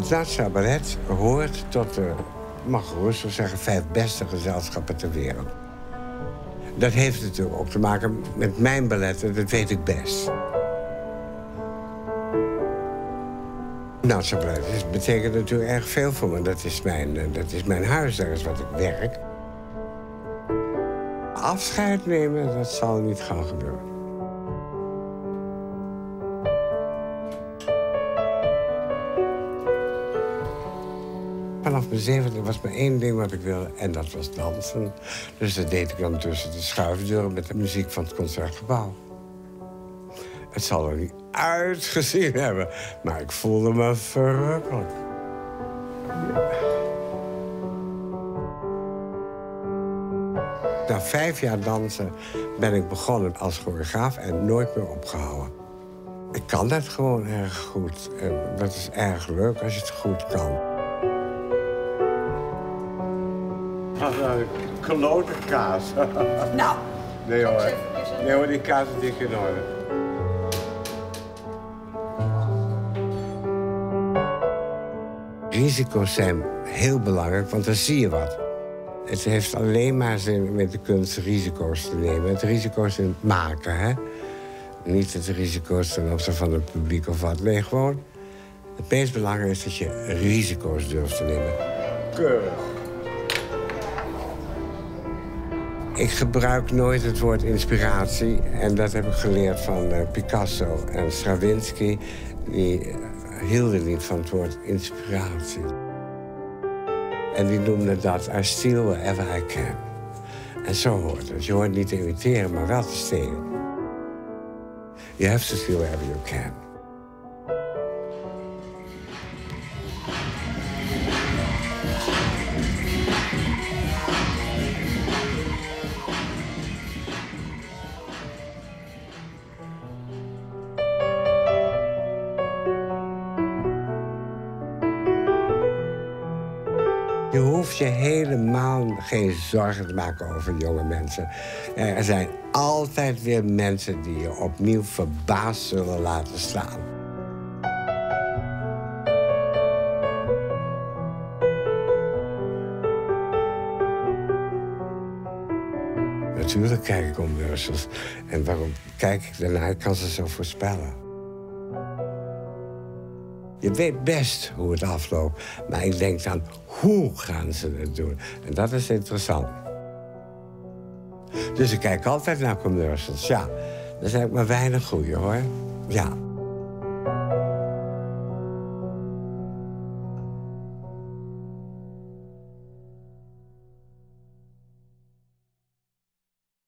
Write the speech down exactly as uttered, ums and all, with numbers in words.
Het Nationaal Ballet hoort tot de, mag gerust zo zeggen, vijf beste gezelschappen ter wereld. Dat heeft natuurlijk ook te maken met mijn balletten, dat weet ik best. Nationaal Ballet dat betekent natuurlijk erg veel voor me. Dat is mijn, dat is mijn huis, daar is wat ik werk. Afscheid nemen, dat zal niet gaan gebeuren. Vanaf mijn zevende was maar één ding wat ik wilde, en dat was dansen. Dus dat deed ik dan tussen de schuifdeuren met de muziek van het Concertgebouw. Het zal er niet uitgezien hebben, maar ik voelde me verrukkelijk. Na vijf jaar dansen ben ik begonnen als choreograaf en nooit meer opgehouden. Ik kan dat gewoon erg goed. En dat is erg leuk als je het goed kan. Klote kaas. Nou. Nee hoor. Nee hoor, die kaas is dik in orde. Risico's zijn heel belangrijk, want dan zie je wat. Het heeft alleen maar zin met de kunst risico's te nemen. Het risico's in het maken, hè. Niet het risico's ten opzichte van het publiek of wat. Nee, gewoon. Het meest belangrijke is dat je risico's durft te nemen. Keurig. Ik gebruik nooit het woord inspiratie. En dat heb ik geleerd van uh, Picasso en Stravinsky. Die uh, hielden niet van het woord inspiratie. En die noemden dat I steal wherever I can. En zo hoort het. Je hoort niet te imiteren, maar wel te stelen. You have to steal wherever you can. Je hoeft je helemaal geen zorgen te maken over jonge mensen. Er zijn altijd weer mensen die je opnieuw verbaasd zullen laten staan. Natuurlijk kijk ik commercials. En waarom kijk ik daarnaar? Ik kan ze zo voorspellen. Je weet best hoe het afloopt, maar ik denk dan, hoe gaan ze het doen? En dat is interessant. Dus ik kijk altijd naar commercials, ja. Er zijn ook maar weinig goeie, hoor. Ja.